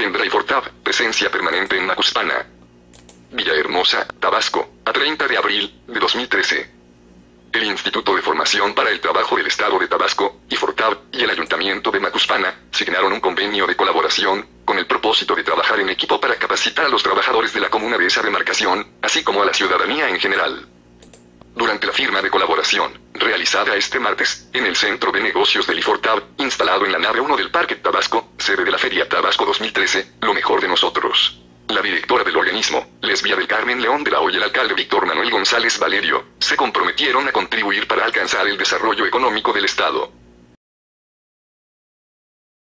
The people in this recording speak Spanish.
tendrá Ifortab presencia permanente en Macuspana, Villahermosa, Tabasco, a 30 de abril de 2013. El Instituto de Formación para el Trabajo del Estado de Tabasco, Ifortab, y el Ayuntamiento de Macuspana, signaron un convenio de colaboración, con el propósito de trabajar en equipo para capacitar a los trabajadores de la comuna de esa demarcación, así como a la ciudadanía en general. Durante la firma de colaboración, realizada este martes, en el Centro de Negocios del Ifortab, instalado en la nave 1 del Parque Tabasco, sede de la Feria Tabasco 2013, lo mejor de nosotros. La directora del organismo, Lesbia del Carmen León de la Hoya y el alcalde Víctor Manuel González Valerio, se comprometieron a contribuir para alcanzar el desarrollo económico del Estado.